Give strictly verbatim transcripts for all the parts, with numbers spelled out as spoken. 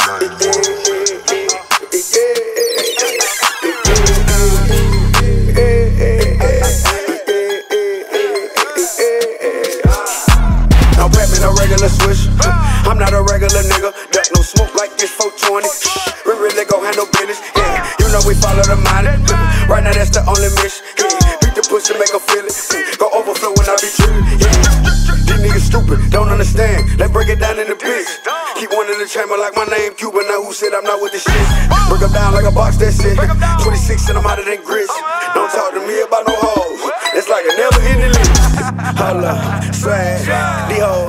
Don't pat me no regular swish. I'm not a regular nigga. Duck no smoke like this four twenty. We really gon' handle business. Yeah, you know we follow the money. Right now that's the only mission. Yeah, beat the pussy, make her feel it. Go overflow when I be trippin'. Yeah, these niggas stupid, don't understand. Let's break it down in the bitch. Keep one in the chamber like my name Cuban. Now who said I'm not with this shit? Break them down like a box, that's it. twenty-six and I'm out of them grits. Don't talk to me about no hoes. It's like a never ending list. Holla, swag, these hoes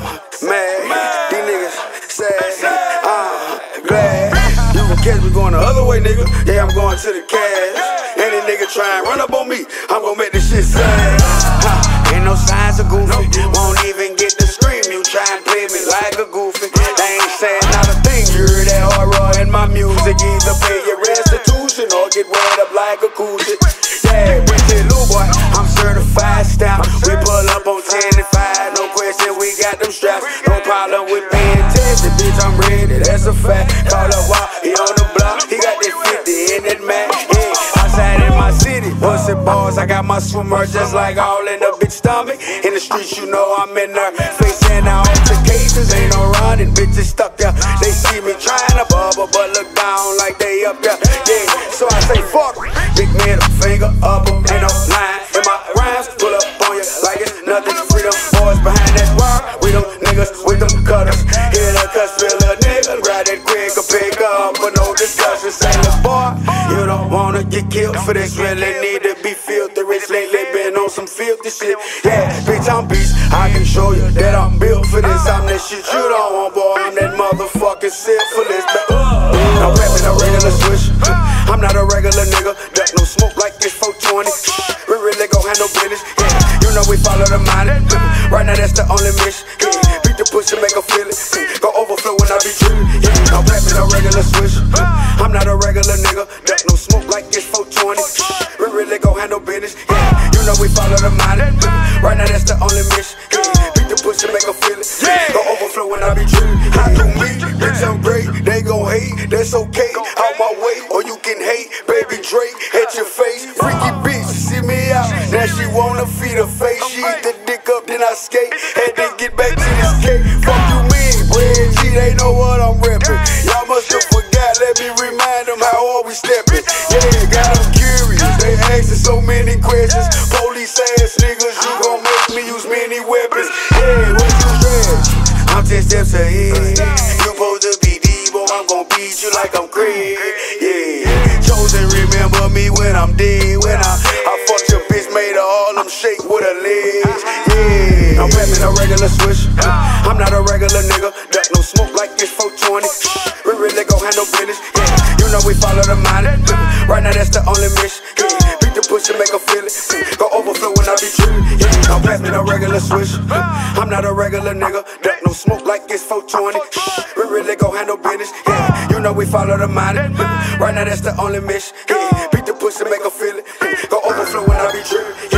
mad, these niggas sad. I'm glad you can catch me going the other way, nigga. Yeah, I'm going to the cash. Any nigga try and run up on me, I'm gon' make this shit sad. Huh, ain't no signs of goofy. Won't even get the scream. You try and play me like a goofy. They ain't saying not a thing. You hear that horror in my music. Either pay your restitution or get wet up like a coochie. Yeah, with the little boy, I'm certified stout. We pull up on ten and five, no question, we got them straps. No problem with being tested, bitch, I'm ready, that's a fact. Call up Wall, he on the block, he got that fifty in that Mac. Yeah, outside in my city, bust it balls, I got my swimmer just like all in the bitch stomach. In the streets, you know I'm in there, facing out altercations, ain't no running, bitches stuck there. They see me trying to bubble, but look down like they up there. Yeah, so I say fuck, big middle finger up, ain't no line in my rhymes. Pull up on you like it's nothing. Freedom boys behind that bar, we them niggas with them cutters. Hear the cuss, feel a nigga, grab that quick or pick up, but no discussion. Say, look boy, you don't wanna get killed for this. Really need to be filthy rich. Lately been on some filthy shit. Yeah, bitch, I'm beast. I can show you that I'm built for this. I'm that shit you don't want, boy. I'm that motherfucking syphilis. Don't pat me no regular swish. I'm not a regular nigga. Duck no smoke like this four twenty. We really gon' handle business. Yeah, you know we follow the money. Right now that's the only mission. Yeah, beat the pussy, make her feel it. Go overflow when I be trippin'. Yeah, don't pat me no regular swish. I'm not a regular nigga. Duck no smoke like this four twenty. We really gon' handle business. Yeah, you know we follow the money. Right now that's the only mission. Yeah, beat the pussy, make her feel it. Go overflow when I be trippin'. How do me? Bitch, I'm great. They gon' hate. That's okay. Out my way, or you can hate. Baby Drake at your face. Freaky bitch, see me out. Now she wanna feed her face. She eat the dick up, then I skate. Had to get back to this cake. Fuck you mean, Bwoi, G, they know what I'm reppin'. Y'all must have forgot, let me remind them how hard we steppin'. Yeah, got them curious, they askin' so many questions. Police ass niggas, you gon' make me use many weapons. Yeah, what you stretch? I'm ten steps ahead. You supposed to be Debo, I'm gon' beat you like I'm Craig. Yeah, chosen remember me when I'm dead. When I, I fucked your bitch, made her all them shake with her legs. Yeah, don't pat me no regular swish. I'm not a regular nigga. Duck no smoke like this four twenty. We really gon' handle business. Yeah, you know we follow the money. Right now that's the only mission. Yeah, beat the pussy, make her feel it. Go overflow when I be trippin'. Yeah, don't pat me no regular swish. I'm not a regular nigga. Duck no smoke like this four twenty. We really gon' handle business. Yeah, you know we follow the money. Right now that's the only mission. Yeah, beat the pussy, make her feel it. Go overflow when I be trippin'.